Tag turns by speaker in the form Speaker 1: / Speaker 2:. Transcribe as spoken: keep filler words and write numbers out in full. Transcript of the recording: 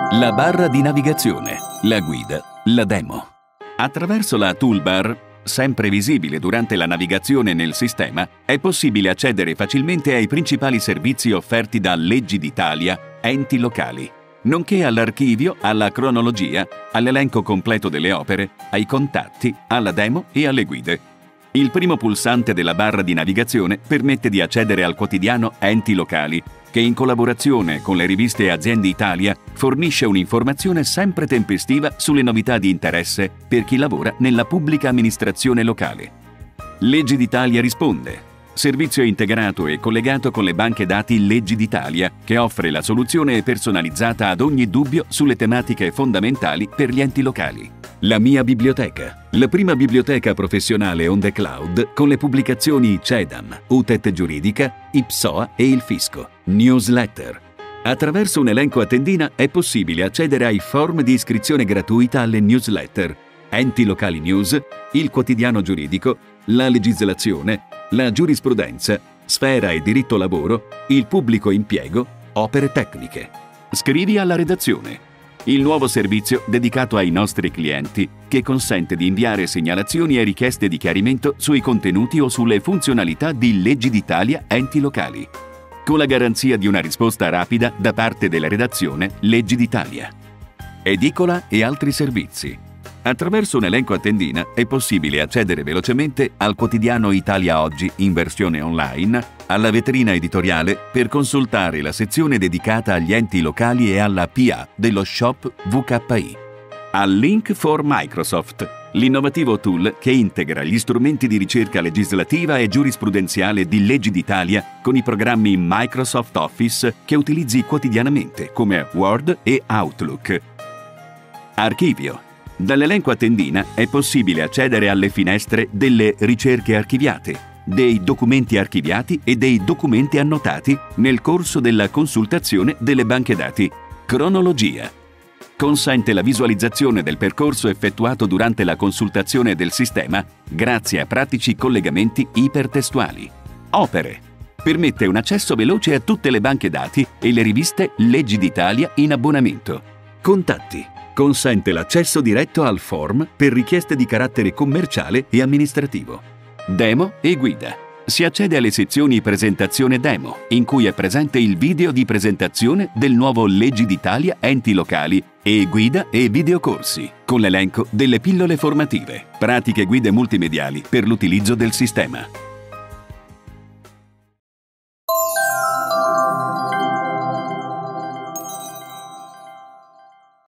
Speaker 1: La barra di navigazione, la guida, la demo. Attraverso la toolbar, sempre visibile durante la navigazione nel sistema, è possibile accedere facilmente ai principali servizi offerti da Leggi d'Italia, enti locali, nonché all'archivio, alla cronologia, all'elenco completo delle opere, ai contatti, alla demo e alle guide. Il primo pulsante della barra di navigazione permette di accedere al quotidiano Enti Locali, che in collaborazione con le riviste Aziende Italia fornisce un'informazione sempre tempestiva sulle novità di interesse per chi lavora nella pubblica amministrazione locale. Leggi d'Italia risponde. Servizio integrato e collegato con le banche dati Leggi d'Italia, che offre la soluzione personalizzata ad ogni dubbio sulle tematiche fondamentali per gli enti locali. La mia biblioteca, la prima biblioteca professionale on the cloud con le pubblicazioni CEDAM, U T E T Giuridica, I P S O A e il Fisco. Newsletter. Attraverso un elenco a tendina è possibile accedere ai form di iscrizione gratuita alle newsletter, Enti Locali News, il quotidiano giuridico, la legislazione, la giurisprudenza, sfera e diritto lavoro, il pubblico impiego, opere tecniche. Scrivi alla redazione. Il nuovo servizio dedicato ai nostri clienti che consente di inviare segnalazioni e richieste di chiarimento sui contenuti o sulle funzionalità di Leggi d'Italia Enti Locali, con la garanzia di una risposta rapida da parte della redazione Leggi d'Italia. Edicola e altri servizi. Attraverso un elenco a tendina è possibile accedere velocemente al quotidiano Italia Oggi in versione online, alla vetrina editoriale per consultare la sezione dedicata agli enti locali e alla P A dello shop V K I. Al Link for Microsoft, l'innovativo tool che integra gli strumenti di ricerca legislativa e giurisprudenziale di Leggi d'Italia con i programmi Microsoft Office che utilizzi quotidianamente come Word e Outlook. Archivio. Dall'elenco a tendina è possibile accedere alle finestre delle ricerche archiviate, dei documenti archiviati e dei documenti annotati nel corso della consultazione delle banche dati. Cronologia. Consente la visualizzazione del percorso effettuato durante la consultazione del sistema grazie a pratici collegamenti ipertestuali. Opere. Permette un accesso veloce a tutte le banche dati e le riviste Leggi d'Italia in abbonamento. Contatti. Consente l'accesso diretto al form per richieste di carattere commerciale e amministrativo. Demo e guida. Si accede alle sezioni Presentazione Demo, in cui è presente il video di presentazione del nuovo Leggi d'Italia Enti Locali e guida e videocorsi, con l'elenco delle pillole formative, pratiche guide multimediali per l'utilizzo del sistema.